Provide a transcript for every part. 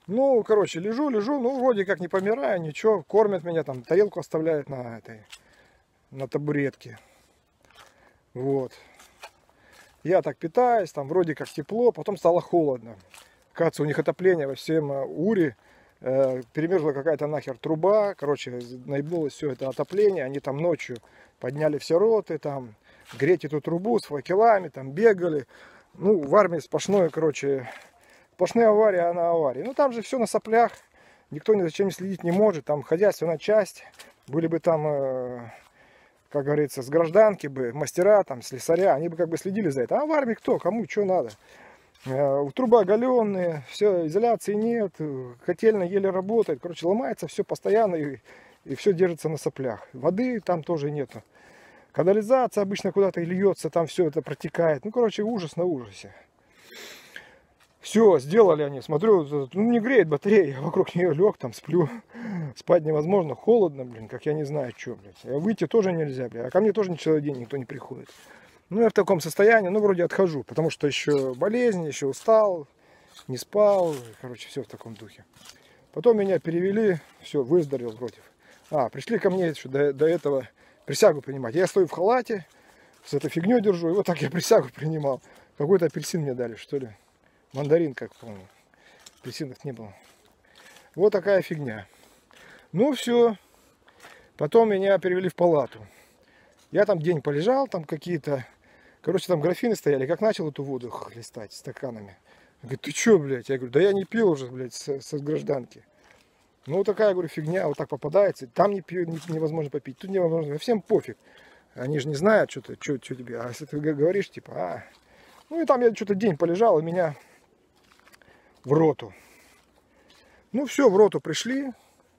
Ну, короче, лежу, ну, вроде как не помираю, ничего, кормят меня, там, тарелку оставляют на табуретке. Вот. Я так питаюсь, там вроде как тепло, потом стало холодно. Оказывается, у них отопление во всем Уре. Перемерзла какая-то нахер труба. Короче, наебнулось все это отопление. Они там ночью подняли все роты, там, греть эту трубу с факелами, там бегали. Ну, в армии сплошное, короче, сплошные аварии, а на аварии. Ну, там же все на соплях. Никто ни за чем следить не может. Там хозяйственная часть. Были бы там, как говорится, с гражданки бы, мастера, там, слесаря. Они бы как бы следили за это. А в армии кто? Кому что надо? Трубы оголенные, все, изоляции нет, котельная еле работает. Короче, ломается все постоянно и все держится на соплях. Воды там тоже нету. Канализация обычно куда-то льется, там все это протекает. Ну, короче, ужас на ужасе. Все, сделали они. Смотрю, ну, не греет батарея. Я вокруг нее лег, там сплю. Спать невозможно, холодно, блин, как я не знаю, что, блядь. Выйти тоже нельзя, блядь. А ко мне тоже целый день никто не приходит. Ну, я в таком состоянии, ну, вроде отхожу, потому что еще болезнь, еще устал, не спал, короче, все в таком духе. Потом меня перевели, все, выздоровел вроде. Пришли ко мне еще до этого присягу принимать. Я стою в халате, с этой фигней держу, и вот так я присягу принимал. Какой-то апельсин мне дали, что ли. Мандарин, как помню. Апельсинов не было. Вот такая фигня. Ну, все. Потом меня перевели в палату. Я там день полежал, там какие-то... Короче, там графины стояли. Как начал эту воду хлестать стаканами. Говорит, ты чё, блядь? Я говорю, да я не пил уже, блядь, с гражданки. Ну, вот такая, говорю, фигня, вот так попадается. Там не пью, невозможно попить, тут невозможно. Всем пофиг. Они же не знают, что тебе. А если ты говоришь, типа, Ну, и там я что-то день полежал, и меня в роту. Ну, все, в роту пришли.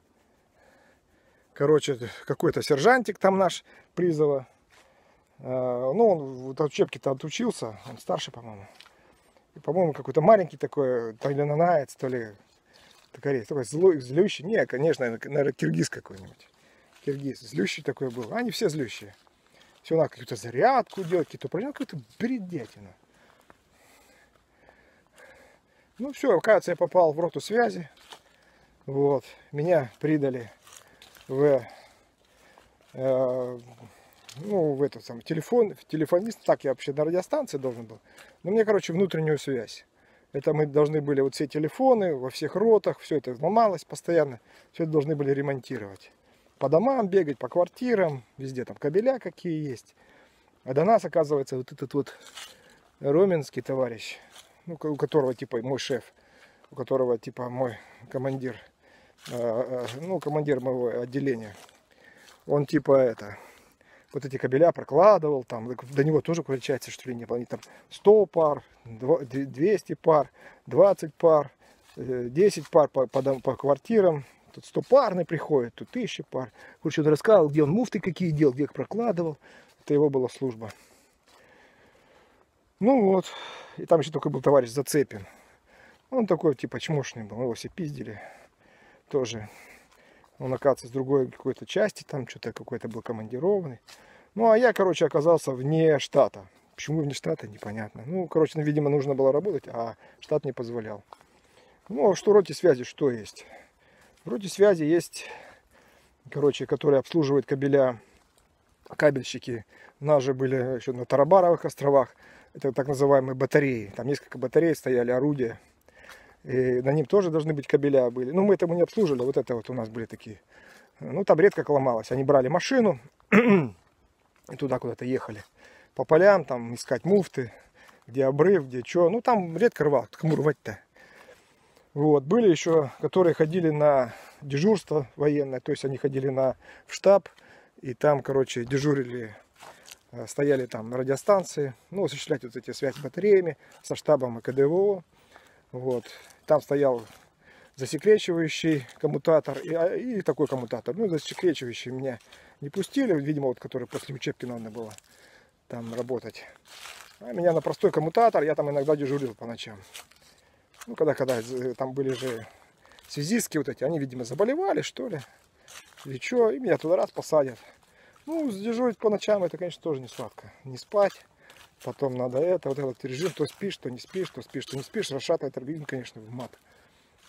Короче, какой-то сержантик там наш призова. Ну, он в учебке-то отучился, он старше, по-моему. И, по-моему, какой-то маленький такой, то ли нанаец, то ли такой злой, злющий. Не, конечно, наверное, киргиз какой-нибудь. Киргиз, злющий такой был. Они все злющие. Все надо какую-то зарядку делать, какие-то упражнения, какую-то бредятину. Ну все, оказывается, я попал в роту связи. Вот. Меня придали в этот самый телефонист, так я вообще на радиостанции должен был. Но мне, короче, внутреннюю связь. Это мы должны были вот все телефоны во всех ротах, все это ломалось постоянно, все это должны были ремонтировать. По домам бегать, по квартирам, везде там кабеля какие есть. А до нас, оказывается, вот этот вот роменский товарищ, ну, у которого типа мой шеф, у которого типа мой командир, командир моего отделения, он типа вот эти кабеля прокладывал, там до него тоже, получается, что ли, не было. Они там 100 пар, 200 пар, 20 пар, 10 пар по квартирам. Тут 100-парный приходит, тут 1000 пар. Короче, он рассказывал, где он муфты какие делал, где их прокладывал. Это его была служба. Ну вот. И там еще только был товарищ Зацепин. Он такой, типа, чмошный был. Его все пиздили. Тоже. Он, оказывается, с другой какой-то части, там что-то какой-то был командированный. Ну, а я, короче, оказался вне штата. Почему вне штата, непонятно. Ну, короче, видимо, нужно было работать, а штат не позволял. Ну, а что в роте связи, что есть? В роте связи есть, короче, которые обслуживают кабеля, кабельщики. У нас же были еще на Тарабаровых островах. Это так называемые батареи. Там несколько батарей стояли, орудия. И на ним тоже должны быть кабеля были. Ну, мы этому не обслуживали. Вот это вот у нас были такие. Ну, там редко ломалось. Они брали машину и туда куда-то ехали. По полям, там, искать муфты, где обрыв, где что. Ну, там редко рвал. Кому рвать-то? Вот. Были еще, которые ходили на дежурство военное. То есть, они ходили в штаб. И там, короче, дежурили, стояли там на радиостанции. Ну, осуществлять вот эти связи с батареями, со штабом и КДВО. Вот. Там стоял засекречивающий коммутатор и такой коммутатор. Ну, засекречивающий меня не пустили, видимо, вот, который после учебки надо было там работать. А меня на простой коммутатор, я там иногда дежурил по ночам. Ну, когда там были же связистки вот эти, они, видимо, заболевали, что ли, или что, и меня туда раз посадят. Ну, дежурить по ночам, это, конечно, тоже не сладко. Не спать. Потом надо вот этот режим, то спишь, то не спишь, то спишь, то не спишь. Расшатывает организм, конечно, в мат.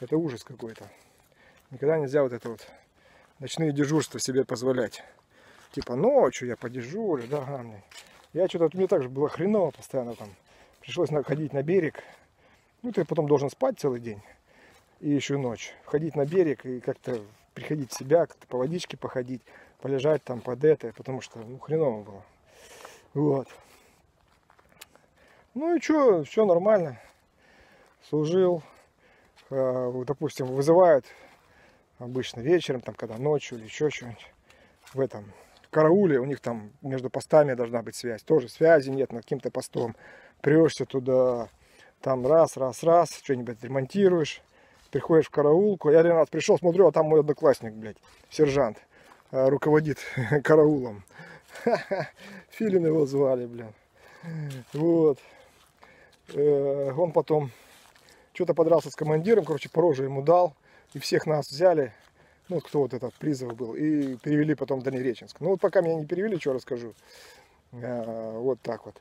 Это ужас какой-то. Никогда нельзя вот это вот ночные дежурства себе позволять. Типа ночью я подежурю, да, мне. Я что-то, мне также было хреново постоянно там. Пришлось ходить на берег. Ну, ты потом должен спать целый день. И еще ночь. Ходить на берег и как-то приходить в себя, как-то по водичке походить, полежать там под это, потому что, ну, хреново было. Вот. Ну и что, все нормально. Служил. Допустим, вызывают обычно вечером, там, когда ночью или еще что-нибудь. В этом карауле у них там между постами должна быть связь. Тоже связи нет над каким-то постом. Прешься туда, там раз, что-нибудь ремонтируешь. Приходишь в караулку. Я один раз пришел, смотрю, а там мой одноклассник, блядь, сержант, руководит караулом. Филин его звали, блядь. Вот. Он потом что-то подрался с командиром, короче, по роже ему дал. И всех нас взяли, ну, кто вот этот призыв был, и перевели потом в Дальнереченск. Ну, вот пока меня не перевели, что расскажу. Вот так вот.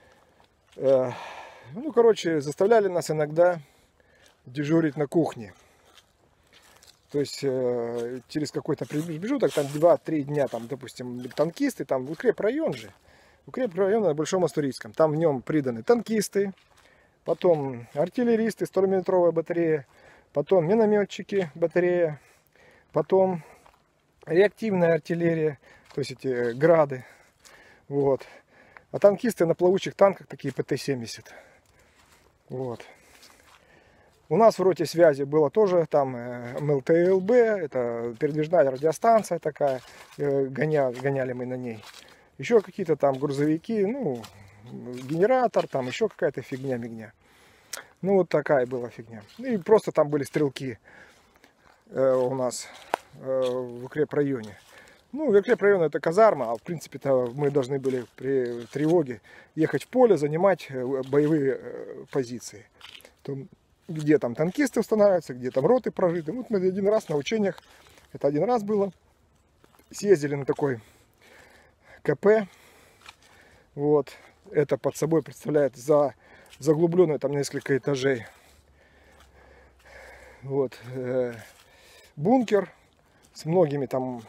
Ну, короче, заставляли нас иногда дежурить на кухне. То есть через какой-то промежуток, там 2-3 дня, там, допустим, танкисты, там укрепрайон же. Укрепрайон на Большом Астурийском. Там в нем приданы танкисты, потом артиллеристы, 100-миллиметровая батарея, потом минометчики, батарея, потом реактивная артиллерия, то есть эти грады. Вот. А танкисты на плавучих танках такие ПТ-70. Вот. У нас в роте связи было тоже там МЛТЛБ, это передвижная радиостанция такая, гоняли мы на ней. Еще какие-то там грузовики, ну, генератор, там еще какая-то фигня-мигня. Ну, вот такая была фигня. И просто там были стрелки у нас в укрепрайоне. Ну, укрепрайон это казарма, а в принципе-то мы должны были при тревоге ехать в поле, занимать боевые позиции. Где там танкисты устанавливаются, где там роты прожиты. Вот мы один раз на учениях, это один раз было, съездили на такой КП. Вот, это под собой представляет заглубленное там несколько этажей. Вот, бункер с многими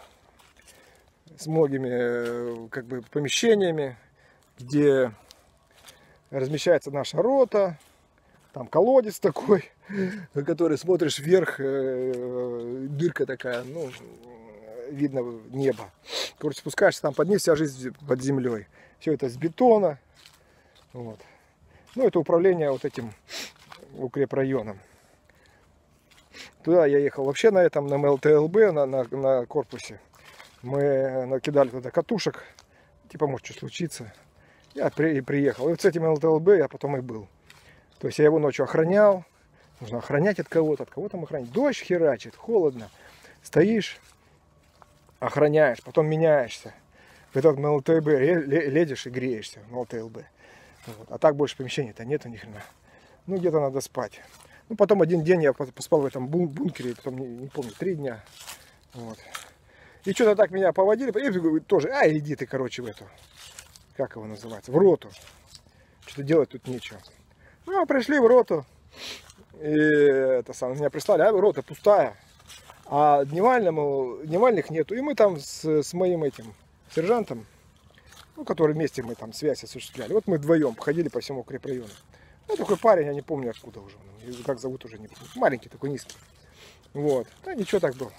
как бы помещениями, где размещается наша рота. Там колодец такой, на который смотришь вверх, дырка такая, ну, видно небо. Короче, спускаешься там под низ, вся жизнь под землей. Все это с бетона. Вот. Ну, это управление вот этим укрепрайоном. Туда я ехал вообще на этом, на МЛТЛБ, на корпусе. Мы накидали туда катушек. Типа, может, что случится. Я приехал. И вот с этим МЛТЛБ я потом и был. То есть я его ночью охранял. Нужно охранять от кого-то там охранять. Дождь херачит, холодно. Стоишь, охраняешь, потом меняешься. В этот МЛТБ лезешь и греешься в МЛТЛБ. Вот. А так больше помещений-то нету ни хрена. Ну, где-то надо спать. Ну, потом один день я поспал в этом бункере, потом, не помню, 3 дня. Вот. И что-то так меня поводили. И тоже, иди ты, короче, в эту, как его называется, в роту. Что-то делать тут нечего. Ну, пришли в роту. И меня прислали, рота пустая. А дневальных нету. И мы там с моим этим сержантом, ну, который вместе мы там связь осуществляли. Вот мы вдвоем ходили по всему укрепрайону. Ну, такой парень, я не помню откуда уже. Как зовут уже не помню. Маленький такой, низкий. Вот. Да ничего так был.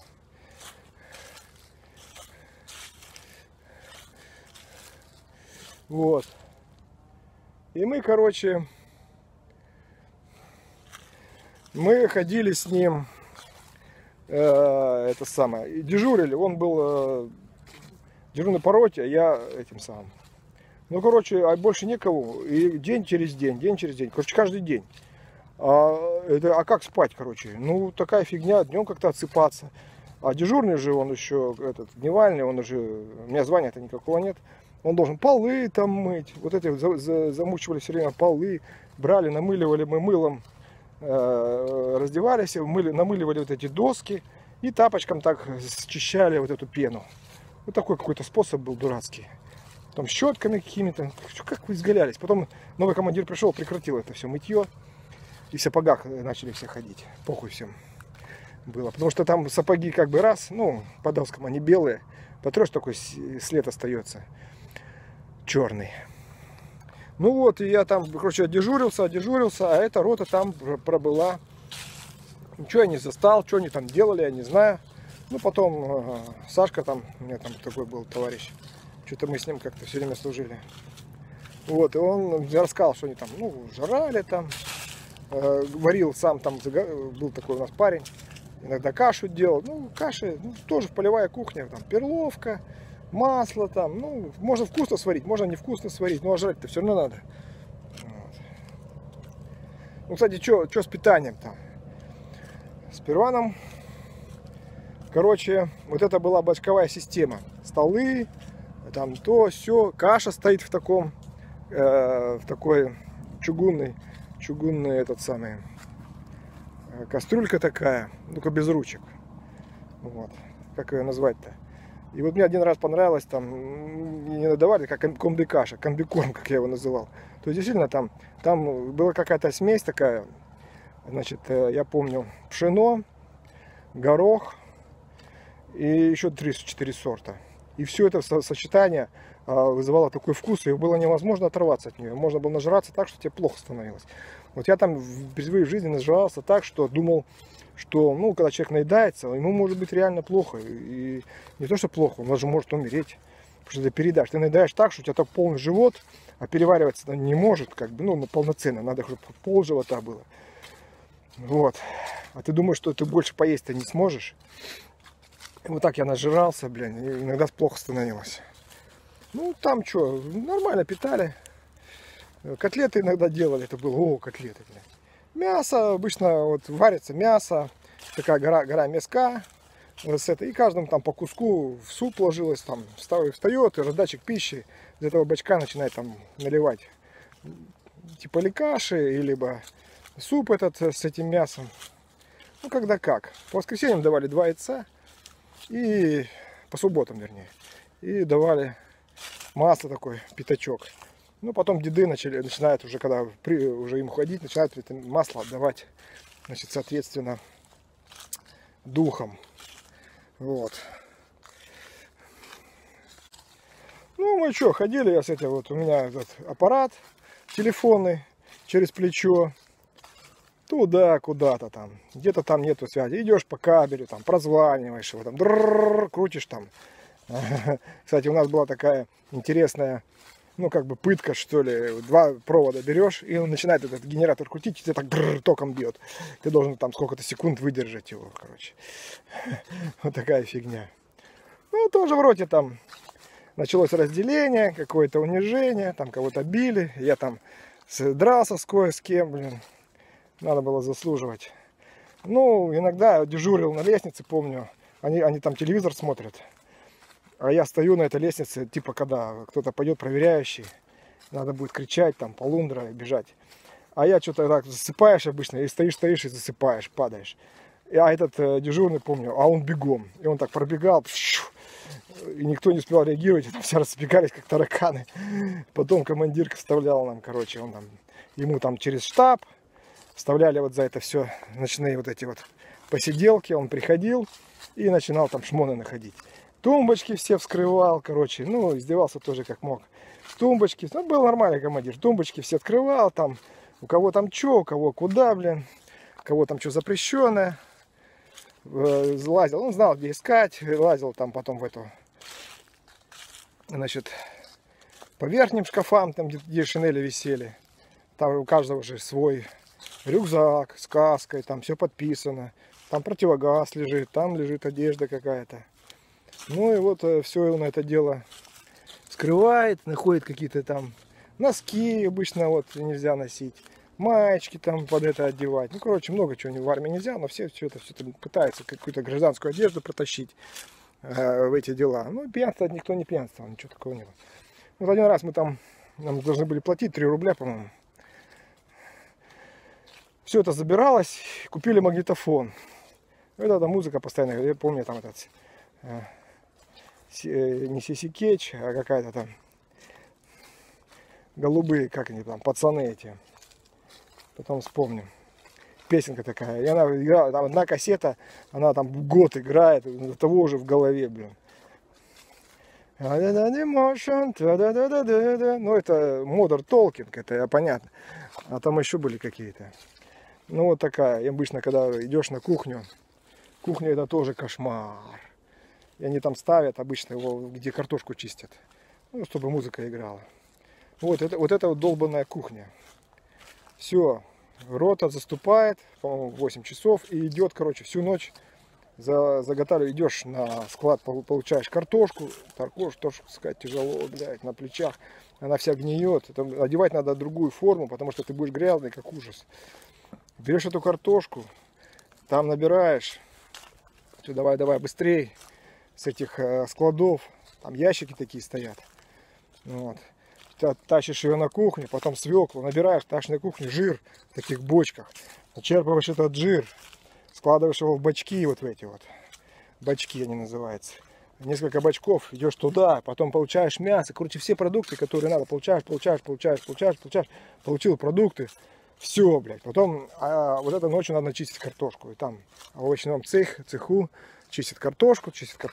Вот. И мы, короче, мы ходили с ним, это самое, и дежурили. Он был дежурный по роте, а я этим самым. Ну, короче, а больше никого. И день через день. Короче, каждый день. А как спать, короче? Ну, такая фигня, днем как-то отсыпаться. А дежурный же, он еще, дневальный, он уже, у меня звания-то никакого нет. Он должен полы там мыть. Вот эти замучивали все время полы. Брали, намыливали мы мылом. Раздевались, намыливали вот эти доски. И тапочком так счищали вот эту пену. Вот такой какой-то способ был дурацкий. Там щетками какими-то. Как вы изгалялись. Потом новый командир пришел, прекратил это все мытье. И в сапогах начали все ходить. Похуй всем. было. Потому что там сапоги как бы раз, ну, по доскам они белые, потрешь, такой след остается черный. Ну вот, и я там, короче, дежурился, а эта рота там пробыла. Ничего я не застал, что они там делали, я не знаю. Ну, потом Сашка там, у меня там такой был товарищ, что-то мы с ним как-то все время служили. Вот, и он рассказал, что они там, ну, жрали там, варил сам, там был такой у нас парень, иногда кашу делал. Ну, каши, ну, тоже полевая кухня, там, перловка, масло там, ну, можно вкусно сварить, можно невкусно сварить, но жрать-то все равно надо. Вот. Ну, кстати, что с питанием там? Сперва нам, короче, вот это была бочковая система. Столы, там то, все, каша стоит в таком, в такой чугунный этот самый, кастрюлька такая, только без ручек. Вот. Как ее назвать-то? И вот мне один раз понравилось, там, не надавали, как комби-каша, комбикорм, как я его называл. То есть, действительно, там была какая-то смесь такая, значит, я помню, пшено, горох и еще 3-4 сорта. И все это сочетание вызывало такой вкус, и было невозможно оторваться от нее. Можно было нажраться так, что тебе плохо становилось. Вот я там впервые в жизни нажрался так, что думал, что, ну, когда человек наедается, ему может быть реально плохо. И не то, что плохо, он даже может умереть. Потому что ты передашь. Ты наедаешь так, что у тебя так полный живот, а перевариваться не может, как бы, ну, полноценно. Надо, чтобы пол живота было. Вот. А ты думаешь, что ты больше поесть-то не сможешь? И вот так я нажирался, блин, и иногда плохо становилось. Ну, там что, нормально питали. Котлеты иногда делали, это было, котлеты, блин. Мясо, обычно вот варится мясо, такая гора мяска. И каждому там по куску в суп ложилось, там встает, и раздатчик пищи из этого бачка начинает там наливать. Типа ли каши, либо суп этот с этим мясом. Ну, когда как. По воскресеньям давали 2 яйца. И по субботам, вернее. И давали масло такой, пятачок. Ну, потом деды начинают уже, когда уже им ходить, начинают это масло отдавать, значит, соответственно, духом. Вот. Ну, мы что, ходили, я с этим, вот у меня этот аппарат телефонный через плечо. Туда, куда-то там. Где-то там нету связи. Идешь по кабелю, там, прозваниваешь его, там, крутишь там. Кстати, у нас была такая интересная, ну, как бы пытка, что ли. 2 провода берешь, и он начинает этот генератор крутить, и тебя так током бьет. Ты должен там сколько-то секунд выдержать его, короче. Вот такая фигня. Ну, тоже вроде там началось разделение, какое-то унижение, там кого-то били. Я там дрался с кое с кем, блин. Надо было заслуживать. Ну, иногда дежурил на лестнице, помню. Они там телевизор смотрят. А я стою на этой лестнице, типа, когда кто-то пойдет проверяющий. Надо будет кричать, там, полундра, бежать. А я что-то так засыпаешь обычно, и стоишь и засыпаешь, падаешь. А этот дежурный, помню, а он бегом. И он так пробегал, и никто не успел реагировать, все разбегались, как тараканы. Потом командирка вставляла нам, короче, он там, ему там через штаб вставляли вот за это все ночные вот эти вот посиделки. Он приходил и начинал там шмоны находить. Тумбочки все вскрывал, короче, ну, издевался тоже как мог. Тумбочки, ну, был нормальный командир. Тумбочки все открывал, там, у кого там что, у кого куда, блин, у кого там что запрещенное. Лазил, он знал, где искать, лазил там потом в эту, значит, по верхним шкафам, там, где шинели висели. Там у каждого же свой рюкзак с каской, там все подписано. Там противогаз лежит, там лежит одежда какая-то. Ну и вот все он это дело скрывает, находит какие-то там носки, обычно вот нельзя носить, маечки там под это одевать. Ну, короче, много чего в армии нельзя, но все это пытаются какую-то гражданскую одежду протащить в эти дела. Ну, пьянствовать никто не пьянствовал, ничего такого не было. Вот один раз нам должны были платить 3 рубля, по-моему. Все это забиралось, купили магнитофон. Это музыка постоянно, я помню, там этот, не Сиси Кетч, а какая-то там, голубые, как они там, пацаны эти. Потом вспомним. Песенка такая. И она играла, там одна кассета, она там год играет, до того уже в голове, блин. Ну, это Modern Talking, это понятно. А там еще были какие-то. Ну, вот такая. И обычно, когда идешь на кухню, кухня это тоже кошмар. И они там ставят обычно его, где картошку чистят. Ну, чтобы музыка играла. Вот это вот долбанная кухня. Все. Рота заступает, по-моему, в 8 часов. И идет, короче, всю ночь заготавливаешь, идешь на склад, получаешь картошку. Картошку сказать тяжело, блядь, на плечах. Она вся гниет. Там одевать надо другую форму, потому что ты будешь грязный, как ужас. Берешь эту картошку, там набираешь. Все, давай, быстрей. С этих складов. Там ящики такие стоят. Вот. Тащишь ее на кухню, потом свеклу набираешь, тащишь на кухню жир в таких бочках. Начерпываешь этот жир, складываешь его в бачки, вот в эти вот. Бачки они называются. Несколько бачков, идешь туда, потом получаешь мясо. Короче, все продукты, которые надо, получаешь. Получил продукты. Все, блядь. Потом вот этой ночью надо чистить картошку. И там в овощном цеху чистят картошку.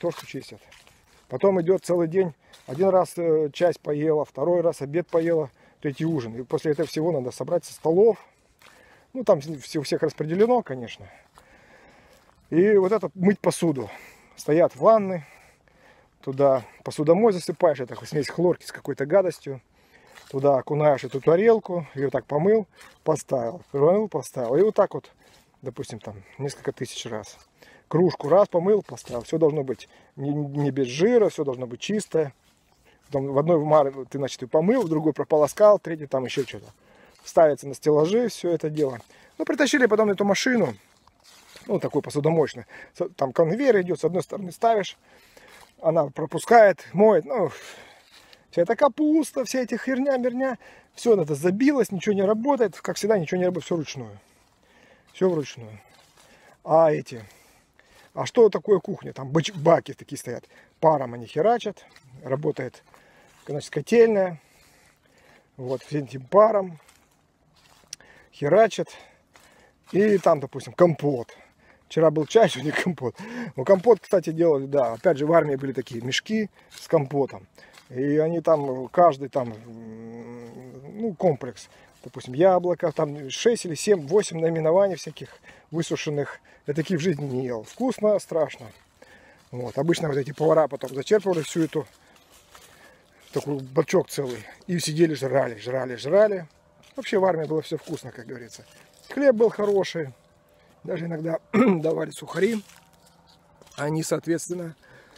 Потом идет целый день. Один раз часть поела, второй раз обед поела, третий ужин. И после этого всего надо собрать со столов. Ну, там все у всех распределено, конечно. И вот это мыть посуду. Стоят ванны. Туда посудомой засыпаешь. Это смесь хлорки с какой-то гадостью. Туда окунаешь эту тарелку. Ее так помыл, поставил. Поставил. И вот так вот, допустим, там несколько тысяч раз. Кружку раз помыл, поставил. Все должно быть не без жира, все должно быть чистое. Потом в одной маре ты, значит, и помыл, в другой прополоскал, третий там еще что-то. Ставится на стеллажи все это дело. Ну, притащили потом эту машину, ну, такую посудомоечную. Там конвейер идет, с одной стороны ставишь, она пропускает, моет, ну, вся эта капуста, вся эта херня-мерня, все это забилось, ничего не работает, как всегда, ничего не работает, все вручную. Все вручную. А что такое кухня? Там баки такие стоят. Паром они херачат. Работает, значит, котельная. Вот, этим паром херачат. И там, допустим, компот. Вчера был чай, сегодня компот. Ну, компот, кстати, делали, да. Опять же, в армии были такие мешки с компотом. И они там, каждый там, ну, комплекс. Допустим, яблоко, там 6 или 7, 8 наименований всяких высушенных. Я таких в жизни не ел. Вкусно, страшно. Вот. Обычно вот эти повара потом зачерпывали всю эту, такой бачок целый. И сидели, жрали. Вообще в армии было все вкусно, как говорится. Хлеб был хороший. Даже иногда давали сухари. Они, соответственно,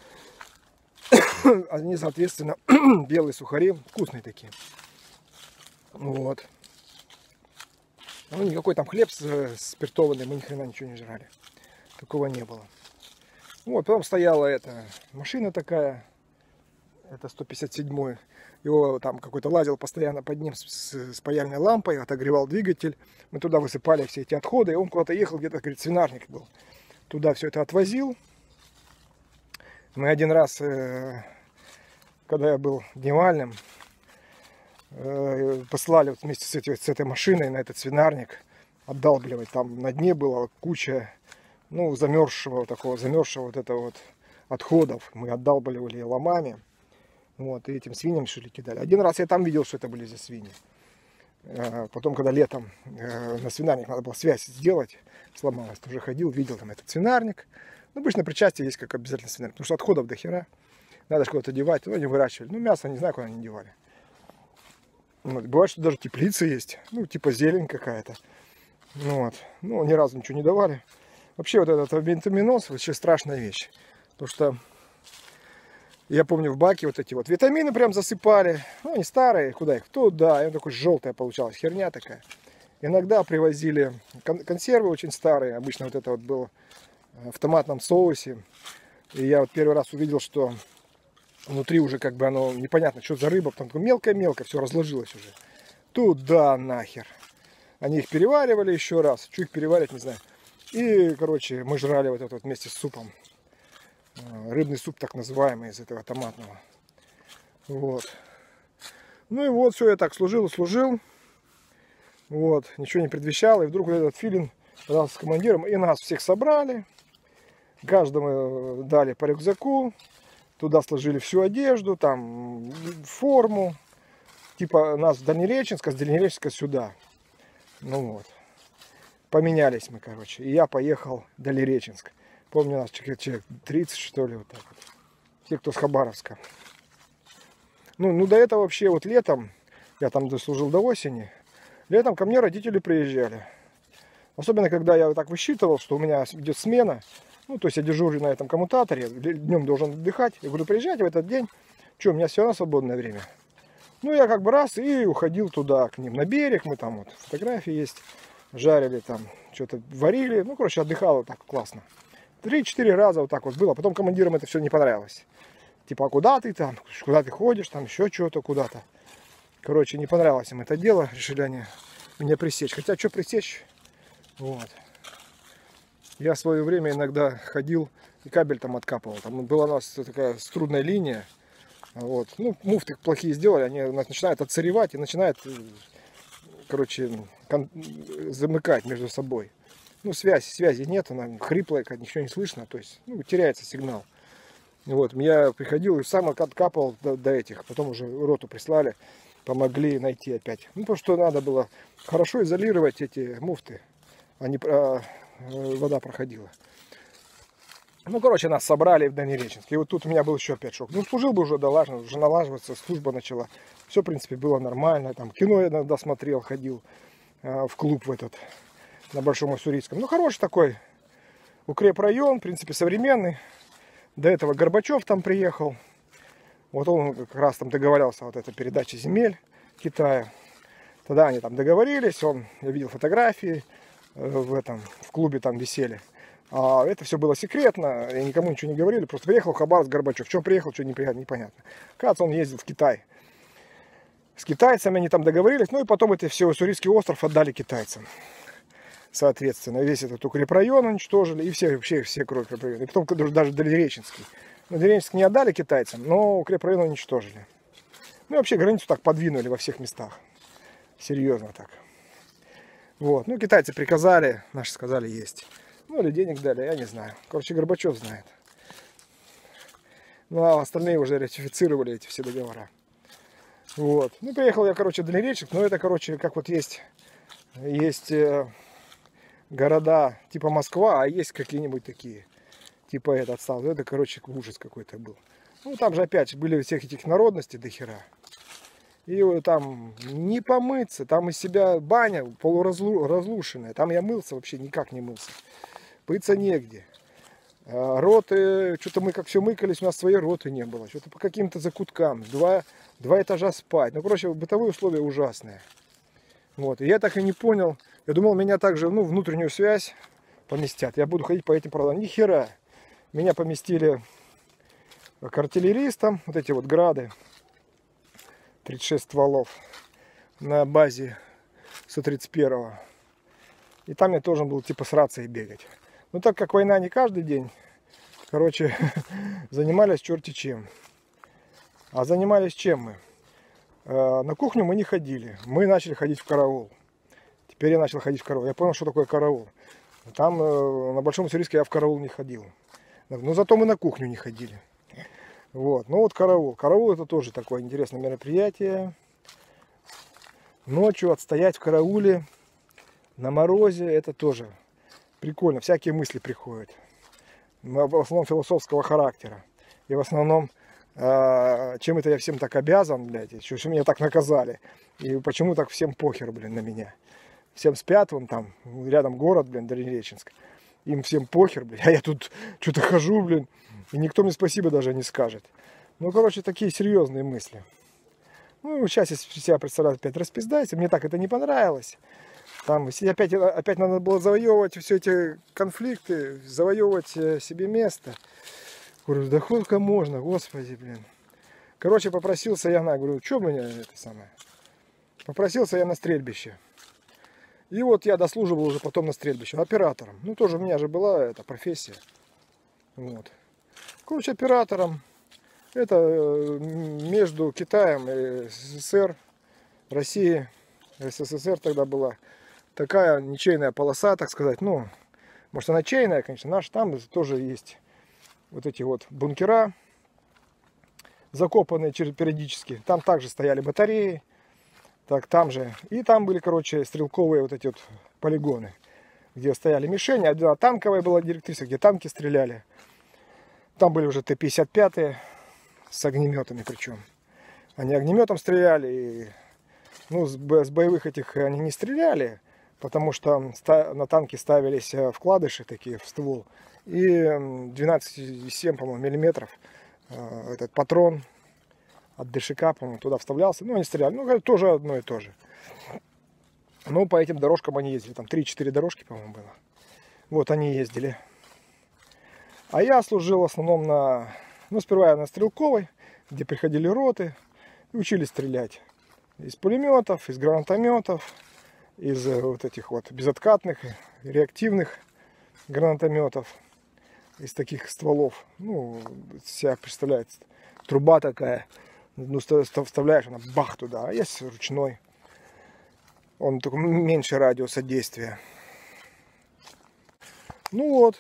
белые сухари, вкусные такие. Вот. Ну, никакой там хлеб спиртованный, мы ни хрена ничего не жрали. Такого не было. Вот, потом стояла эта машина такая, это 157-й. Его там какой-то лазил постоянно под ним с паяльной лампой, отогревал двигатель. Мы туда высыпали все эти отходы, и он куда-то ехал, где-то, говорит, свинарник был. Туда все это отвозил. Мы один раз, когда я был дневальным, послали вот вместе с этой машиной на этот свинарник отдалбливать. Там на дне была куча, ну, замерзшего вот этого вот отходов. Мы отдалбливали ломами. Вот, и этим свиньям, что ли, кидали. Один раз я там видел, что это были за свиньи. Потом, когда летом на свинарник надо было связь сделать, сломалась, тоже ходил, видел там этот свинарник. Ну, обычно при части есть как обязательно свинарник, потому что отходов до хера. Надо же куда-то девать, ну, они выращивали. Ну, мясо, не знаю, куда они девали. Вот, бывает, что даже теплицы есть, ну, типа зелень какая-то. Ну, вот. Ну, ни разу ничего не давали. Вообще, вот этот витаминоз вообще страшная вещь. Потому что я помню, в баке вот эти вот витамины прям засыпали. Ну, они старые, куда их? Туда. И он такой желтая получалась, херня такая. Иногда привозили консервы очень старые. Обычно вот это вот было в томатном соусе. И я вот первый раз увидел, что внутри уже как бы оно непонятно, что за рыба. Потом мелко-мелко все разложилось уже. Туда нахер. Они их переваривали еще раз. Что их переваривать, не знаю. И, короче, мы жрали вот это вот вместе с супом. Рыбный суп, так называемый, из этого томатного. Вот. Ну и вот, все, я так служил. Вот, ничего не предвещал. И вдруг вот этот филин с командиром, и нас всех собрали. Каждому дали по рюкзаку. Туда сложили всю одежду, там форму. Типа нас в Дальнереченск, а с Дальнереченска сюда. Ну вот. Поменялись мы, короче. И я поехал в Дальнереченск. Помню, нас человек 30, что ли, вот так вот. Все, кто с Хабаровска. Ну до этого вообще вот летом, я там дослужил до осени, летом ко мне родители приезжали. Особенно, когда я так высчитывал, что у меня идет смена. Ну, то есть я дежурю на этом коммутаторе, днем должен отдыхать. Я говорю, приезжайте в этот день. Что, у меня все равно свободное время. Ну, я как бы раз и уходил туда к ним на берег. Мы там вот, фотографии есть. Жарили там, что-то варили. Ну, короче, отдыхал вот так классно. 3-4 раза вот так вот было. Потом командирам это все не понравилось. Типа, а куда ты там? Куда ты ходишь? Там еще что-то куда-то. Короче, не понравилось им это дело. Решили они меня пресечь. Хотя, что пресечь? Вот. Я в свое время иногда ходил и кабель там откапывал. Там была у нас такая струнная линия. Вот. Ну, муфты плохие сделали, они начинают отсыревать и начинают, короче, замыкать между собой. Ну, связи нет, она хриплая, ничего не слышно, то есть, ну, теряется сигнал. Вот, я приходил и сам откапывал до этих, потом уже роту прислали, помогли найти опять. Ну, потому что надо было хорошо изолировать эти муфты, вода проходила. Ну, короче, нас собрали в Дальнереченске. И вот тут у меня был еще опять шок. Ну, служил бы уже, уже налаживаться, служба начала. Все, в принципе, было нормально. Там кино я иногда смотрел, ходил в клуб в этот, на Большом Уссурийском. Ну, хороший такой укрепрайон, в принципе, современный. До этого Горбачев там приехал. Вот он как раз там договорился, вот эта передача земель Китая. Тогда они там договорились, я видел фотографии в клубе там висели. А это все было секретно, и никому ничего не говорили. Просто приехал в Хабаровск Горбачев. В чем приехал, что не приехал, непонятно. Кажется, он ездил в Китай. С китайцами они там договорились. Ну и потом это все Уссурийский остров отдали китайцам. Соответственно, весь этот укрепрайон уничтожили. И вообще все укрепрайоны. И потом даже Дальнереченский. Ну, Дальнереченск не отдали китайцам, но укрепрайон уничтожили. Ну и вообще границу так подвинули во всех местах. Серьезно так. Вот. Ну, китайцы приказали, наши сказали есть. Ну, или денег дали, я не знаю. Короче, Горбачев знает. Ну, а остальные уже ратифицировали эти все договора. Вот. Ну, приехал я, короче, в Дальнереченск. Но это, короче, как вот есть города типа Москва, а есть какие-нибудь такие. Типа этот стал. Это, короче, ужас какой-то был. Ну, там же опять были всех этих народностей до хера. И там не помыться. Там из себя баня полуразрушенная. Там я мылся, вообще никак не мылся. Пыться негде. Роты, что-то мы как все мыкались, у нас своей роты не было. Что-то по каким-то закуткам. Два этажа спать. Ну, короче, бытовые условия ужасные. Вот. И я так и не понял. Я думал, меня также, ну, внутреннюю связь поместят. Я буду ходить по этим проводам. Ни хера. Меня поместили к артиллеристам. Вот эти вот грады. 36 стволов. На базе 131-го. И там я должен был типа с рацией бегать. Но так как война не каждый день, короче, занимались черти чем. А занимались чем мы? На кухню мы не ходили. Мы начали ходить в караул. Теперь я начал ходить в караул. Я понял, что такое караул. Там на Большом Уссурийске я в караул не ходил. Но зато мы на кухню не ходили. Вот. Ну вот караул. Караул это тоже такое интересное мероприятие. Ночью отстоять в карауле на морозе, это тоже прикольно. Всякие мысли приходят. В основном философского характера. И в основном, чем это я всем так обязан, блядь, что меня так наказали. И почему так всем похер, блин, на меня. Всем спят, вон там, рядом город, блин, Дальнереченск. Им всем похер, блин. А я тут что-то хожу, блин. И никто мне спасибо даже не скажет. Ну, короче, такие серьезные мысли. Ну, сейчас я себя представляю, опять распиздайся. Мне так это не понравилось. Там опять надо было завоевывать все эти конфликты, завоевывать себе место. Говорю, да сколько можно, господи, блин. Короче, попросился я говорю, что мне это самое? Попросился я на стрельбище. И вот я дослуживал уже потом на стрельбище, оператором. Ну, тоже у меня же была эта профессия. Вот. Короче, оператором. Это между Китаем и СССР, Россией, СССР тогда была. такая ничейная полоса, так сказать. Ну, может она чейная, конечно, наша. Там тоже есть вот эти вот бункера, закопанные периодически. Там также стояли батареи. Так, там же. И там были, короче, стрелковые вот эти вот полигоны, где стояли мишени. А танковая была директриса, где танки стреляли. Там были уже Т-55 с огнеметами причем. Они огнеметом стреляли. И, ну, с боевых этих они не стреляли, потому что на танки ставились вкладыши такие в ствол. И 12,7, по-моему, миллиметров этот патрон от ДШК, по-моему, туда вставлялся. Ну, они стреляли. Ну, тоже одно и то же. Ну, по этим дорожкам они ездили. Там 3-4 дорожки, по-моему, было. Вот они ездили. А я служил в основном на... Ну, сперва я на стрелковой, где приходили роты и учились стрелять. Из пулеметов, из гранатометов, из вот этих вот безоткатных, реактивных гранатометов. Из таких стволов. Ну, себя представляет труба такая. Ну, вставляешь, она бах туда. А есть ручной. Он только меньше радиуса действия. Ну вот.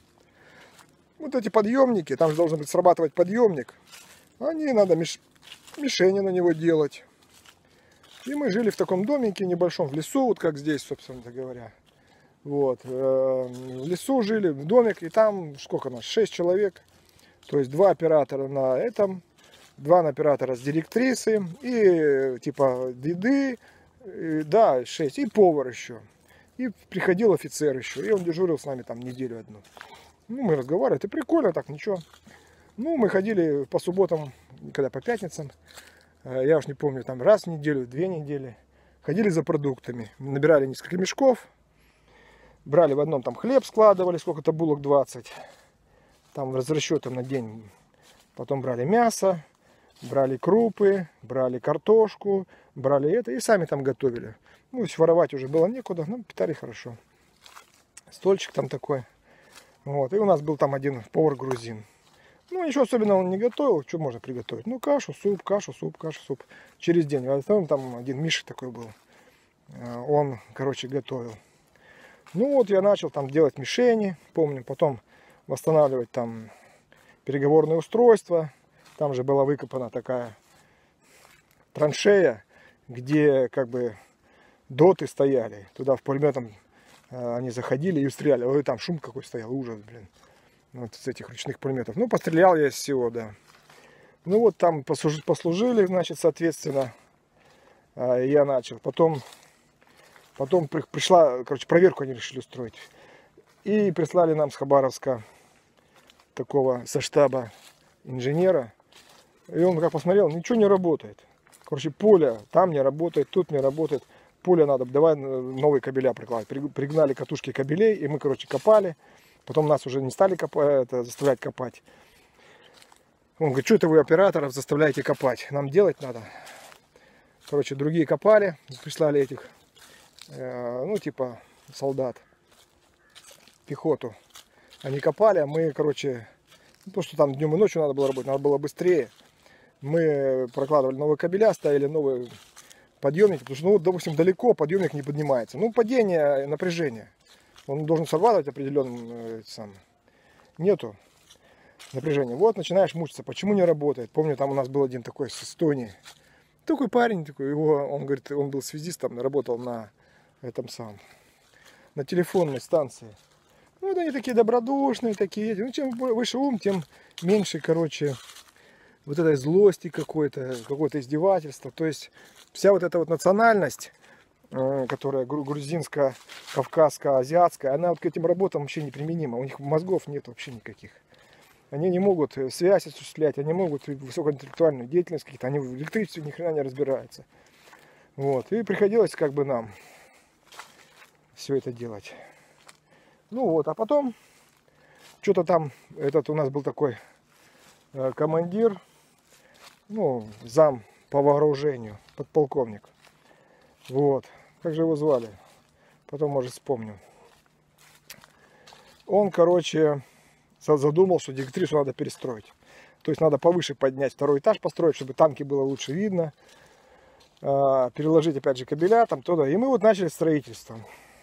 Вот эти подъемники. Там же должен быть срабатывать подъемник. Они надо мишени на него делать. И мы жили в таком домике небольшом, в лесу, вот как здесь, собственно говоря. Вот. В лесу жили, в домик, и там, сколько нас, 6 человек. То есть 2 оператора на этом, 2 оператора с директрисой, и типа деды, да, 6, и повар еще. И приходил офицер еще, и он дежурил с нами там неделю одну. Ну, мы разговаривали, это прикольно, так, ничего. Ну, мы ходили по субботам, когда по пятницам, я уж не помню, там раз в неделю, 2 недели. Ходили за продуктами, набирали несколько мешков. Брали в одном там хлеб, складывали, сколько-то булок 20. Там с расчетом на день. Потом брали мясо, брали крупы, брали картошку, брали это и сами там готовили. Ну, воровать уже было некуда, но питали хорошо. Стольчик там такой. Вот. И у нас был там один повар грузин. Ну, ничего особенного он не готовил. Что можно приготовить? Ну, кашу, суп, кашу, суп, кашу, суп. Через день. А там один Миша такой был. Он, короче, готовил. Ну вот я начал там делать мишени, помню, потом восстанавливать там переговорное устройство. Там же была выкопана такая траншея, где как бы доты стояли. Туда в пулеметом они заходили и стреляли. Ой, там шум какой стоял, ужас, блин. Вот с этих ручных пулеметов. Ну, пострелял я из всего, да. Ну вот там послужили, значит, соответственно, я начал. Потом пришла, короче, проверку они решили устроить. И прислали нам с Хабаровска такого со штаба инженера. И он как посмотрел, ничего не работает. Короче, поле там не работает, тут не работает. Поле надо, давай новые кабеля прикладывать. Пригнали катушки кабелей, и мы, короче, копали. Потом нас уже не стали заставлять копать. Он говорит, что это вы операторов заставляете копать? Нам делать надо. Короче, другие копали, прислали этих, ну, типа, солдат, пехоту. Они копали, а мы, короче, то, что там днем и ночью надо было работать, надо было быстрее. Мы прокладывали новые кабеля, ставили новые подъемники, потому что, ну, допустим, далеко подъемник не поднимается. Ну, падение напряжения. Он должен срабатывать определенным, нету напряжения. Вот, начинаешь мучиться, почему не работает. Помню, там у нас был один такой с Эстонии. Такой парень, такой, он говорит, он был связистом, работал на этом самом, на телефонной станции. Ну, вот они такие добродушные, такие. Ну, чем выше ум, тем меньше, короче, вот этой злости какой-то, какое-то издевательство. То есть вся вот эта вот национальность, которая грузинская, кавказская, азиатская, она вот к этим работам вообще неприменима. У них мозгов нет вообще никаких. Они не могут связь осуществлять, они могут высокоинтеллектуальную деятельность какие-то, они в электричестве ни хрена не разбираются. Вот. И приходилось как бы нам все это делать. Ну вот, а потом что-то там, этот у нас был такой командир, ну, зам по вооружению, подполковник. Вот. Как же его звали? Потом, может, вспомню. Он, короче, задумал, что директрису надо перестроить. То есть надо повыше поднять, второй этаж построить, чтобы танки было лучше видно. Переложить, опять же, кабеля там туда. И мы вот начали строительство.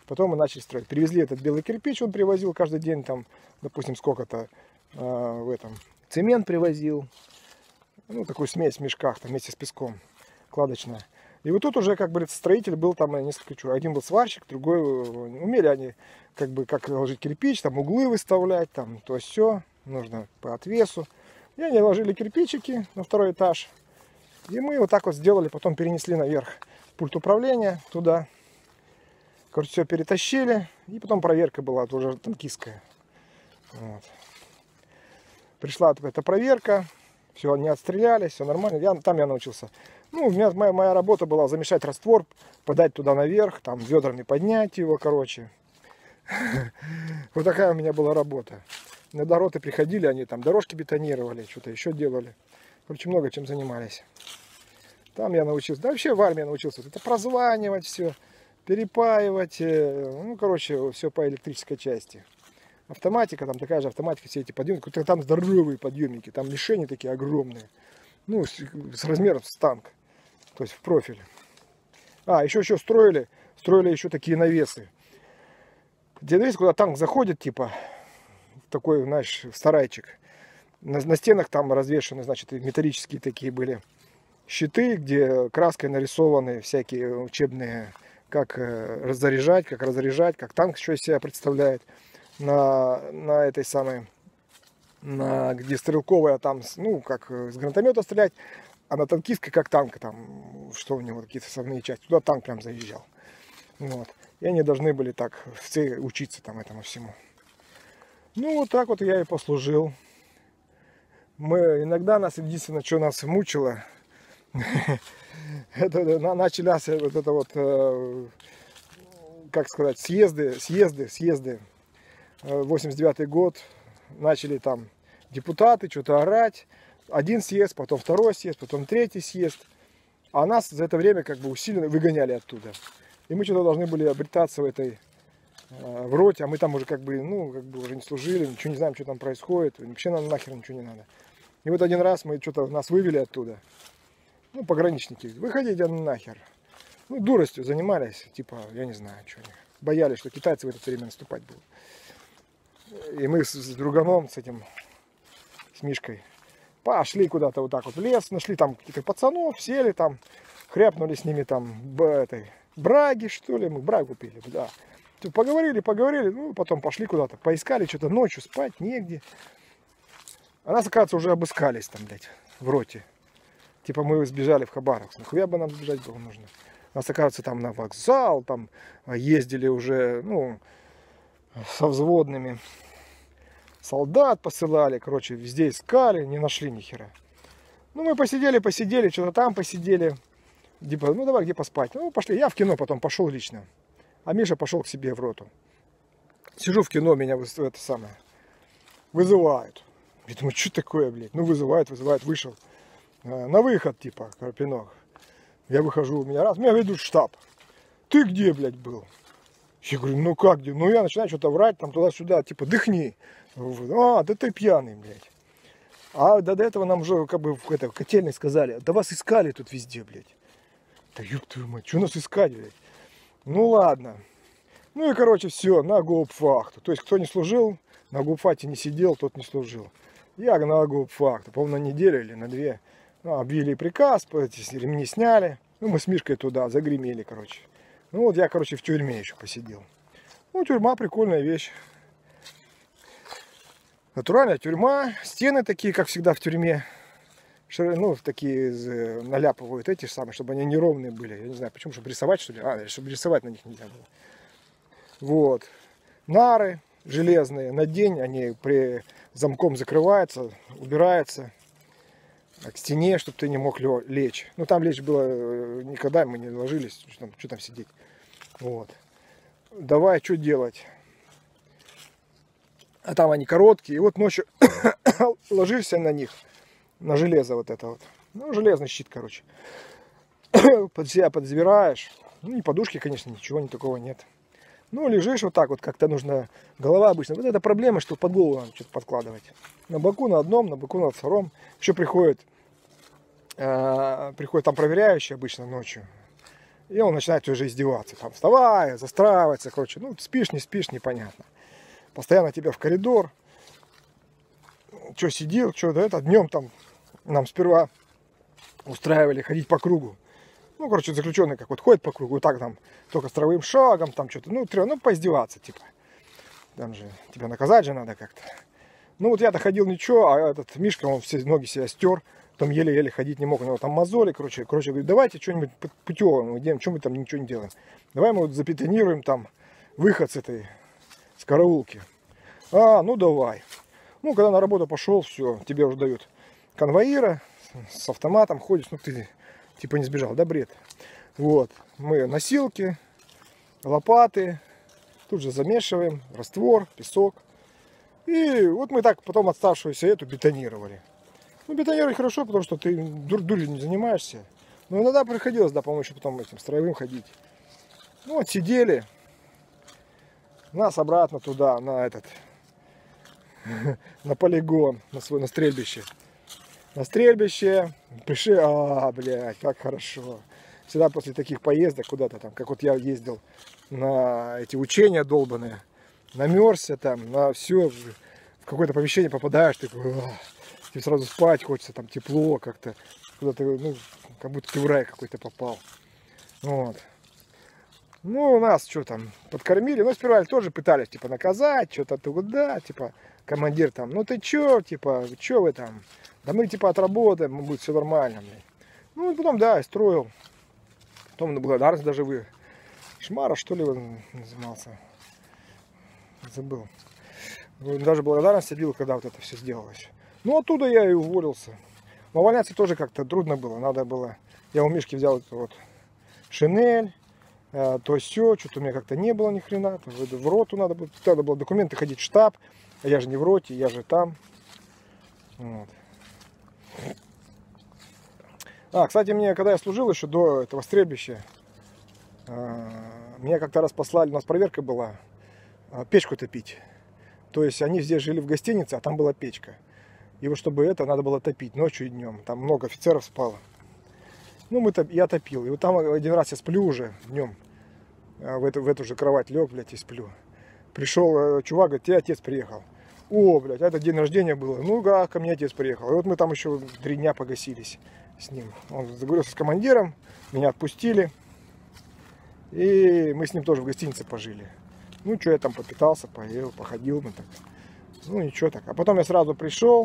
Потом мы начали строить. Привезли этот белый кирпич, он привозил каждый день, там, допустим, сколько-то в этом. Цемент привозил. Ну, такую смесь в мешках, там, вместе с песком, кладочная. И вот тут уже, как бы, строитель был там несколько человек. Один был сварщик, другой, умели они, как бы, как ложить кирпич, там, углы выставлять, там, то все, нужно по отвесу. И они ложили кирпичики на второй этаж. И мы вот так вот сделали, потом перенесли наверх пульт управления туда. Короче, все перетащили. И потом проверка была, это уже танкистская. Вот. Пришла эта проверка. Все, не отстреляли, все нормально. Там я научился. Ну, у меня моя работа была замешать раствор, подать туда наверх, там ведрами поднять его, короче. Вот такая у меня была работа. На дороты приходили, они там дорожки бетонировали, что-то еще делали. Короче, много чем занимались. Там я научился. Да вообще в армии научился. Это прозванивать все, перепаивать. Ну, короче, все по электрической части. Автоматика, там такая же автоматика, все эти подъемники. Там здоровые подъемники, там мишени такие огромные. Ну, с размером с танк. То есть в профиль. А, еще строили еще такие навесы. Где навес, куда танк заходит, типа, такой, знаешь, сарайчик. На стенах там развешаны, значит, металлические такие были щиты, где краской нарисованы всякие учебные, как заряжать, как разряжать, как танк что из себя представляет. На этой самой, где стрелковая, там, ну, как с гранатомета стрелять, а на танкистке как танк, там, что у него, какие-то составные части, туда танк прям заезжал. Вот. И они должны были так все учиться там этому всему. Ну, вот так вот я и послужил. Иногда нас, единственное, что нас мучило, это начались вот это вот, как сказать, съезды. 89-й год, начали там депутаты что-то орать. Один съезд, потом второй съезд, потом третий съезд. А нас за это время как бы усиленно выгоняли оттуда. И мы что-то должны были обретаться в роте, а мы там уже как бы, ну, как бы уже не служили, ничего не знаем, что там происходит. Вообще нам нахер ничего не надо. И вот один раз мы что-то нас вывели оттуда. Ну, пограничники, выходите нахер. Ну, дуростью занимались, типа, я не знаю, что они. Боялись, что китайцы в это время наступать будут. И мы с друганом, с Мишкой, пошли куда-то вот так вот в лес, нашли там каких-то пацанов, сели там, хряпнули с ними там браги, что ли, мы брагу пили, да. Поговорили, ну, потом пошли куда-то, поискали что-то ночью, спать негде. А нас, оказывается, уже обыскались там, блядь, в роте. Типа мы сбежали в Хабаровск. Нахуя бы нам сбежать было нужно? Нас, оказывается, там на вокзал, там ездили уже, ну, со взводными. Солдат посылали, короче, везде искали, не нашли ни хера. Ну, мы посидели, что-то там посидели. Типа, ну, давай, где поспать? Ну, пошли. Я в кино потом пошел лично. А Миша пошел к себе в роту. Сижу в кино, меня это самое вызывают. Я думаю, что такое, блядь? Ну, вызывают, вышел. На выход, типа, Карпинок. Я выхожу, меня ведут в штаб. Ты где, блядь, был? Я говорю, ну как где? Ну, я начинаю что-то врать, там, туда-сюда, типа, дыхни. А, да ты пьяный, блядь. А до этого нам уже, как бы, в котельной сказали, да вас искали тут везде, блядь. Да ёб твою мать, что нас искать, блядь? Ну, ладно. Ну, и, короче, все, на гауптвахту. То есть, кто не служил, на гауптвахте не сидел, тот не служил. Я на гауптвахту, по-моему, на неделю или на 2. Ну, объявили приказ, эти ремни сняли. Ну, мы с Мишкой туда загремели, короче. Ну, вот я, короче, в тюрьме еще посидел. Ну, тюрьма прикольная вещь. Натуральная тюрьма. Стены такие, как всегда в тюрьме. Ну, такие наляпывают эти же самые, чтобы они неровные были. Я не знаю, почему, чтобы рисовать, что ли? Чтобы рисовать на них нельзя было. Вот. Нары железные. На день они при замком закрываются, убираются. К стене, чтобы ты не мог лечь. Ну, там лечь было никогда, мы не ложились. Что там сидеть. Вот. Давай, что делать? А там они короткие. И вот ночью ложишься на них. На железо вот это вот. Ну, железный щит, короче. Под себя подзбираешь. Ну, не подушки, конечно, ничего такого нет. Ну, лежишь вот так вот, как-то нужно. Голова обычно. Вот это проблема, что под голову надо что-то подкладывать. На боку на одном, на боку на втором. Еще приходит там проверяющий обычно ночью. И он начинает уже издеваться. Там вставай, застраивается, короче. Ну, спишь, не спишь, непонятно. Постоянно тебя в коридор. Что сидел, что да это. Днем там нам сперва устраивали ходить по кругу. Ну, короче, заключенный как вот ходит по кругу, и так там, только строевым шагом, там что-то, ну, поиздеваться, типа. Там же тебя наказать же надо как-то. Ну, вот я-то ходил ничего, а этот Мишка, он все ноги себя стер. Там еле-еле ходить не мог, у него там мозоли, короче, говорит, давайте что-нибудь путевое делаем, что мы там ничего не делаем. Давай мы вот забетонируем там выход с караулки. А, ну давай. Ну, когда на работу пошел, все, тебе уже дают конвоира с автоматом, ходишь, ну ты типа не сбежал, да, бред. Вот, мы носилки, лопаты, тут же замешиваем, раствор, песок. И вот мы так потом оставшуюся эту бетонировали. Ну, бетонировать хорошо, потому что ты дурью не занимаешься. Но иногда приходилось, да, помочь потом этим строевым ходить. Ну, вот сидели. Нас обратно туда, на на полигон, на стрельбище. На стрельбище пришли, блядь, как хорошо. Всегда после таких поездок куда-то там, как вот я ездил на эти учения долбаные, намерзся там, на все, в какое-то помещение попадаешь, ты тебе сразу спать хочется, там тепло как-то, куда-то, ну, как будто ты в рай какой-то попал. Вот. Ну, у нас что там, подкормили, ну, сперва тоже пытались, типа, наказать, что-то туда, типа, командир там, ну, ты чё, типа, чё вы там, да мы, типа, отработаем, будет все нормально, блядь. Ну, и потом, да, я строил, потом на благодарность даже вы, Шмара, что ли, он назывался, забыл, даже благодарность бил, когда вот это все сделалось. Ну, оттуда я и уволился. Но увольняться тоже как-то трудно было. Надо было... Я у Мишки взял эту вот шинель, то все, что-то у меня как-то не было ни хрена. В роту надо было документы ходить в штаб. А я же не в роте, я же там. Вот. Кстати, мне, когда я служил еще до этого стрельбища, меня как-то раз послали, у нас проверка была, печку топить. То есть они здесь жили в гостинице, а там была печка. И вот чтобы это надо было топить ночью и днем. Там много офицеров спало. Ну, я топил. И вот там один раз я сплю уже днем. В эту же кровать лег, блядь, и сплю. Пришел чувак, говорит, тебе отец приехал. О, блядь, это день рождения было. Ну, да, ко мне отец приехал. И вот мы там еще 3 дня погасились с ним. Он заговорился с командиром, меня отпустили. И мы с ним тоже в гостинице пожили. Ну, что я там попитался, поел, походил мы так. Ну, ничего так. А потом я сразу пришел.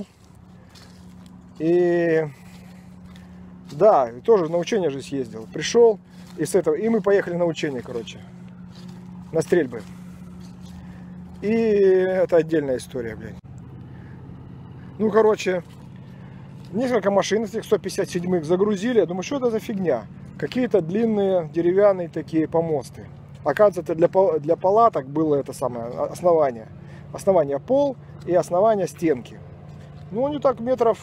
И да, тоже на учение же съездил. Пришел и мы поехали на учение, короче. На стрельбы. И это отдельная история, блядь. Ну, короче, несколько машин этих 157-х загрузили. Я думаю, что это за фигня? Какие-то длинные деревянные такие помосты. Оказывается, для палаток было это самое основание. Основание пол и основание стенки. Ну, они так метров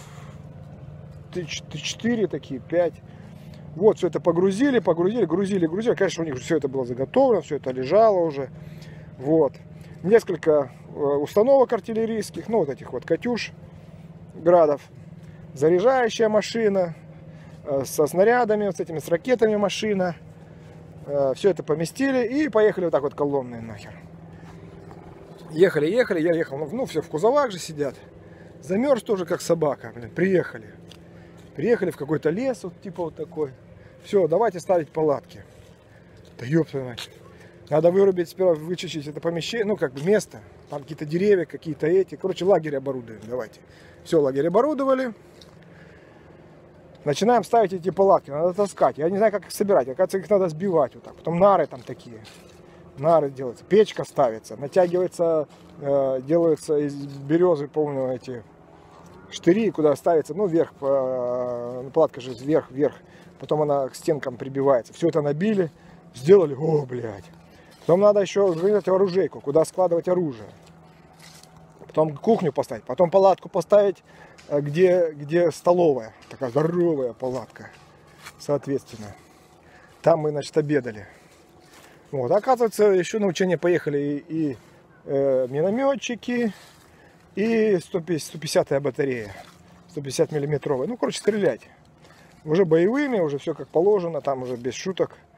4 такие, 5. Вот, все это погрузили. Конечно, у них все это было заготовлено, все это лежало уже. Вот. Несколько установок артиллерийских, ну, вот этих вот «Катюш», «Градов». Заряжающая машина со снарядами, вот с этими, с ракетами машина. Все это поместили и поехали вот так вот колонной нахер. Ехали, я ехал, ну, все в кузовах же сидят. Замерз тоже как собака, блин, приехали в какой-то лес, вот типа вот такой. Все, давайте ставить палатки. Да ёб твою мать. Надо вырубить сперва, вычистить это помещение, ну, как бы место. Там какие-то деревья, какие-то эти. Короче, лагерь оборудуем, давайте. Все, лагерь оборудовали. Начинаем ставить эти палатки, надо таскать. Я не знаю, как их собирать. Оказывается, их надо сбивать вот так. Потом нары там такие. Нары делаются. Печка ставится. Натягивается, делаются из березы, помню, эти штыри, куда ставится, ну, вверх, палатка же вверх. Потом она к стенкам прибивается. Все это набили, сделали, о, блядь. Потом надо еще организовать оружейку, куда складывать оружие. Потом кухню поставить, потом палатку поставить, где столовая. Такая здоровая палатка, соответственно. Там мы, значит, обедали. Вот, оказывается, еще на учение поехали и минометчики, и 150-я батарея, 150 миллиметровая. Ну, короче, стрелять. Уже боевыми, уже все как положено, там уже без шуток.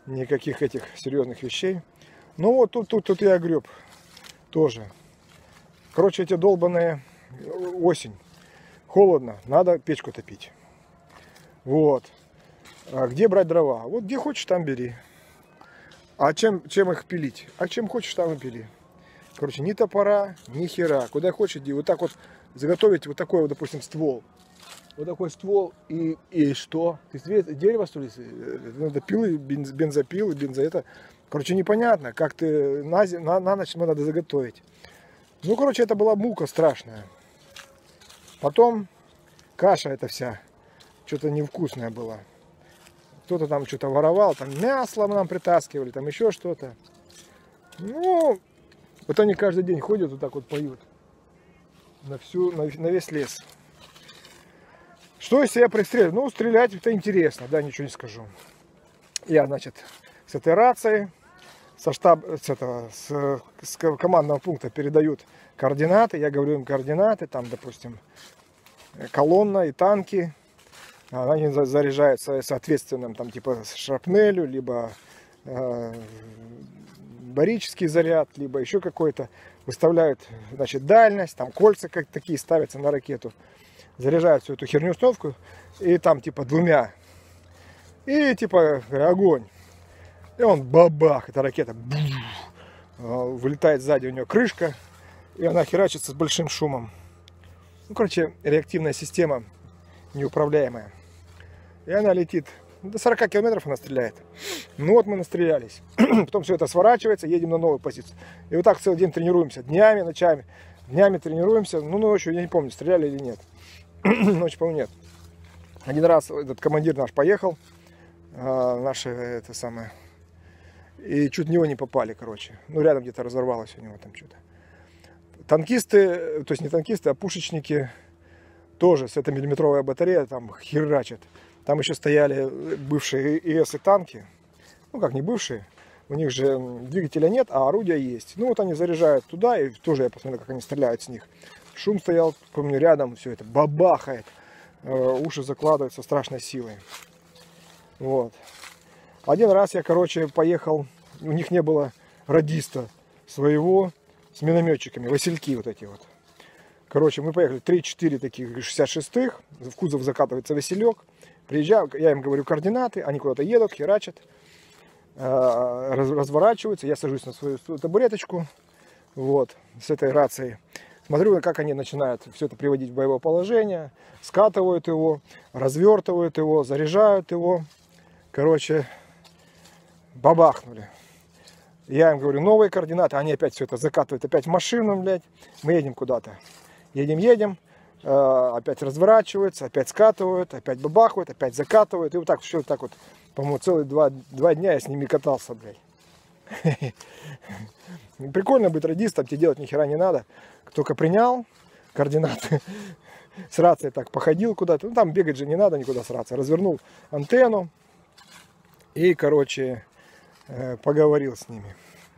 никаких этих серьезных вещей. Ну вот тут я греб тоже. Короче, эти долбаные осень. Холодно, надо печку топить. Вот. А где брать дрова? Вот где хочешь, там бери. А чем их пилить? А чем хочешь, там и пили. Короче, ни топора, ни хера. Куда хочешь, иди. Вот так вот заготовить вот такой вот, допустим, ствол. Вот такой ствол. И что? Ты дерево, что ли? Надо пилы, бензопилы, это. Короче, непонятно, как ты на ночь надо заготовить. Ну, короче, это была мука страшная. Потом каша эта вся. Что-то невкусная была. Кто-то там что-то воровал, там мясо нам притаскивали, там еще что-то. Ну, вот они каждый день ходят, вот так вот поют. На весь лес. Что из себя пристреливать? Ну, стрелять это интересно, да, ничего не скажу. Я, значит, с этой рацией, с командного пункта передают координаты. Я говорю им координаты, там, допустим, колонна и танки. Они заряжаются соответственным, там, типа шрапнелью, либо барический заряд, либо еще какой-то. Выставляют, значит, дальность, там кольца как такие ставятся на ракету. Заряжают всю эту херню установку, и там типа двумя. И типа огонь. И он бабах, эта ракета вылетает сзади, у нее крышка, и она херачится с большим шумом. Ну, короче, реактивная система неуправляемая. И она летит. До 40 километров она стреляет. Ну вот мы настрелялись. Потом все это сворачивается, едем на новую позицию. И вот так целый день тренируемся. Днями, ночами. Днями тренируемся. Ну, ночью, я не помню, стреляли или нет. Ночью, по-моему, нет. Один раз этот командир наш поехал. Наши, это самое. И чуть в него не попали, короче. Ну, рядом где-то разорвалось у него там что-то. Танкисты, то есть не танкисты, а пушечники, тоже с этой миллиметровой батареей там херачат. Там еще стояли бывшие ИС и танки. Ну, как не бывшие. У них же двигателя нет, а орудия есть. Ну, вот они заряжают туда, и тоже я посмотрел, как они стреляют с них. Шум стоял, помню, рядом, все это бабахает. Уши закладывают со страшной силой. Вот. Один раз я, короче, поехал, у них не было радиста своего с минометчиками, васильки вот эти вот. Короче, мы поехали 3-4 таких 66-х, в кузов закатывается василек. Приезжаю, я им говорю координаты, они куда-то едут, херачат, разворачиваются, я сажусь на свою табуреточку, вот, с этой рацией. Смотрю, как они начинают все это приводить в боевое положение, скатывают его, развертывают его, заряжают его. Короче, бабахнули. Я им говорю, новые координаты, они опять все это закатывают, опять в машину, блядь. Мы едем куда-то. Едем, опять разворачиваются, опять скатывают, опять бабахают, опять закатывают. И вот так, все так вот, по-моему, целые два дня я с ними катался, блядь. Прикольно быть радистом, тебе делать ни хера не надо. Только принял координаты, с рацией так походил куда-то. Ну, там бегать же не надо никуда с рацией. Развернул антенну и, короче, поговорил с ними.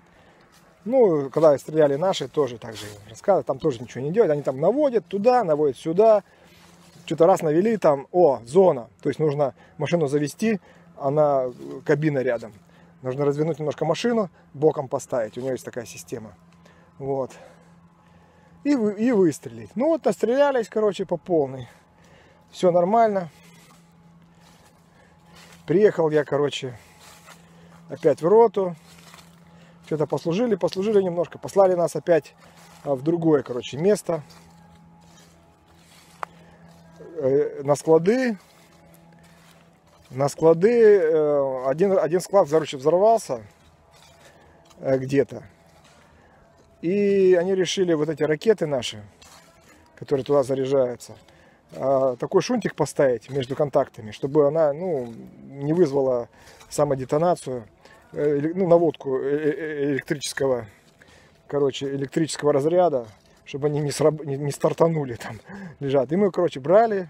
Ну, когда стреляли наши, тоже так же рассказывали, там тоже ничего не делают. Они там наводят туда, наводят сюда. Что-то раз навели, там, зона. То есть нужно машину завести, она кабина рядом. Нужно развернуть немножко машину, боком поставить. У нее есть такая система. Вот. И выстрелить. Ну вот, настрелялись, короче, по полной. Все нормально. Приехал я, короче, опять в роту. Что-то послужили немножко. Послали нас опять в другое, короче, место. На склады. Один склад, короче, взорвался где-то. И они решили вот эти ракеты наши, которые туда заряжаются, такой шунтик поставить между контактами, чтобы она, ну, не вызвала самодетонацию, ну, наводку электрического, короче, электрического разряда, чтобы они не стартанули там, лежат. И мы, короче, брали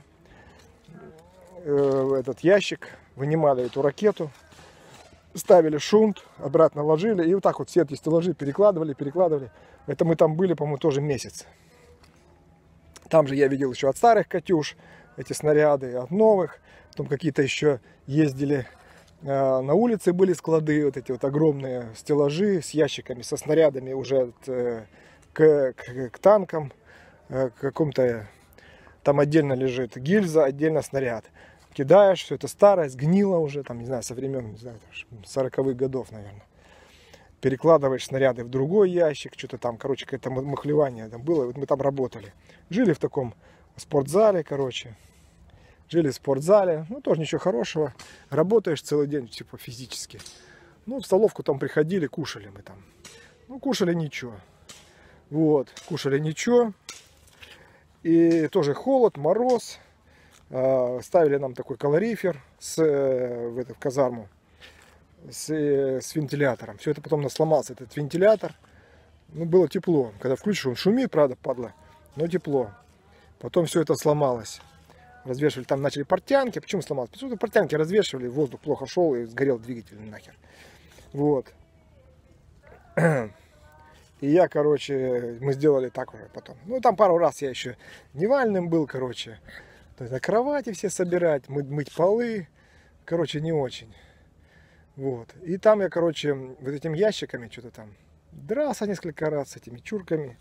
этот ящик, вынимали эту ракету, ставили шунт, обратно ложили, и вот так вот все эти стеллажи перекладывали. Это мы там были, по-моему, тоже месяц. Там же я видел еще от старых «Катюш» эти снаряды, от новых. Потом какие-то еще ездили На улице были склады, вот эти вот огромные стеллажи с ящиками, со снарядами уже к танкам, к какому-то, там отдельно лежит гильза, отдельно снаряд. Кидаешь, все это старое, сгнило уже, там, не знаю, со времен, не знаю, 40-х годов, наверное. Перекладываешь снаряды в другой ящик, что-то там, короче, какое-то махлевание там было, вот мы там работали. Жили в таком спортзале, короче. Жили в спортзале, ну тоже ничего хорошего. Работаешь целый день, типа физически. Ну, в столовку там приходили, кушали мы там. Ну, кушали ничего. Вот, кушали ничего. И тоже холод, мороз. Ставили нам такой калорифер в казарму с вентилятором. Все это потом сломался, этот вентилятор. Ну, было тепло. Когда включишь, он шумит, правда, падла, но тепло. Потом все это сломалось. Развешивали, там начали портянки. Почему сломалось? Потому что портянки развешивали, воздух плохо шел и сгорел двигатель нахер. Вот. И я, короче, мы сделали так уже потом. Ну, там пару раз я еще дневальным был, короче. То есть на кровати все собирать, мыть полы. Короче, не очень. Вот. И там я, короче, вот этими ящиками что-то там дрался несколько раз с этими чурками.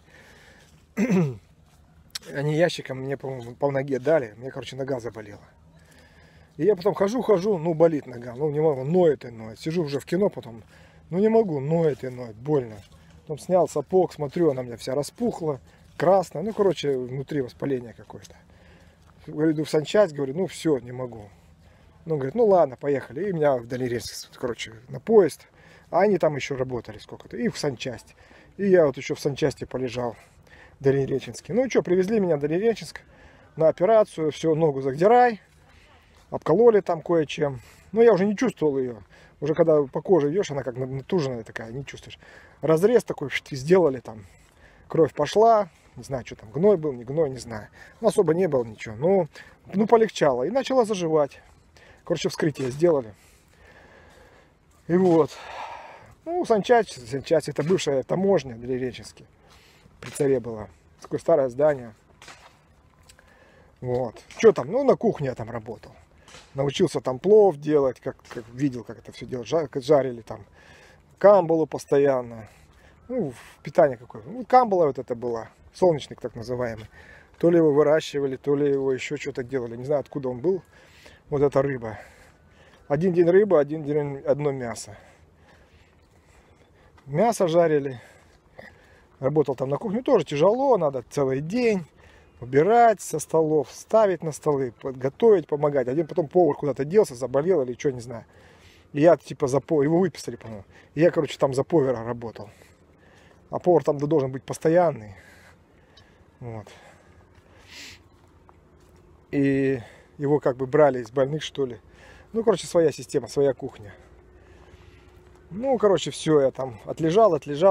Они ящиком мне, по-моему, по ноге дали. Мне, короче, нога заболела. И я потом хожу, ну, болит нога. Ну, не могу, ноет и ноет. Сижу уже в кино потом. Ну, не могу, ноет и ноет, больно. Потом снял сапог, смотрю, она у меня вся распухла, красная. Ну, короче, внутри воспаление какое-то. Иду в санчасть, говорю, ну, все, не могу. Ну, говорит, ну, ладно, поехали. И меня в Дальнереченск, короче, на поезд. А они там еще работали сколько-то. И в санчасть. И я вот еще в санчасти полежал. Дальнереченске. Ну и что, привезли меня в Дальнереченск на операцию, все, ногу задирай, обкололи там кое-чем. Но я уже не чувствовал ее. Уже когда по коже идешь, она как натуженная такая, не чувствуешь. Разрез такой сделали там, кровь пошла, не знаю, что там, гной был, не гной, не знаю. Ну, особо не было ничего, ну полегчало. И начала заживать. Короче, вскрытие сделали. И вот. Ну, санчасть, это бывшая таможня Дальнереченске. При царе было. Такое старое здание. Вот. Что там? Ну, на кухне я там работал. Научился там плов делать, как видел, как это все делать. Жарили там камбалу постоянно. Ну, питание какое. Ну, камбала вот это была. Солнечник так называемый. То ли его выращивали, то ли его еще что-то делали. Не знаю, откуда он был. Вот эта рыба. Один день рыба, один день одно мясо. Мясо жарили. Работал там на кухне, тоже тяжело, надо целый день убирать со столов, ставить на столы, готовить, помогать. Один потом повар куда-то делся, заболел или что, не знаю. И я типа за повара, его выписали, по-моему. И я, короче, там за повара работал. А повар там должен быть постоянный. Вот. И его как бы брали из больных, что ли. Ну, короче, своя система, своя кухня. Ну, короче, все, я там отлежал.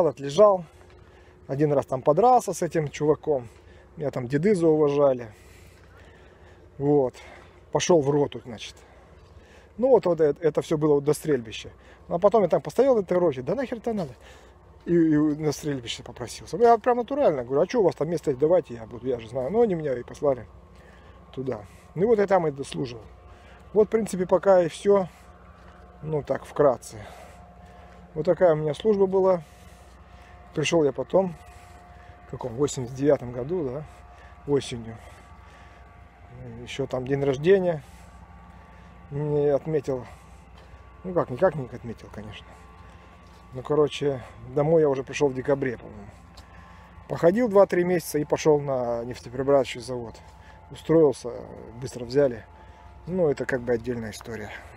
Один раз там подрался с этим чуваком. Меня там деды зауважали. Вот. Пошел в роту, значит. Ну вот это все было до стрельбища. А потом я там постоял в этой роте. Да нахер это надо? И на стрельбище попросился. Я прям натурально говорю, а что у вас там место есть? Давайте я буду, я же знаю. Ну они меня и послали туда. Ну вот я там и дослужил. Вот в принципе пока и все. Ну так, вкратце. Вот такая у меня служба была. Пришел я потом, в 89-м году, да, осенью. Еще там день рождения не отметил. Ну как, никак не отметил, конечно. Ну, короче, домой я уже пришел в декабре, по-моему. Походил 2-3 месяца и пошел на нефтеперерабатывающий завод. Устроился, быстро взяли. Ну, это как бы отдельная история.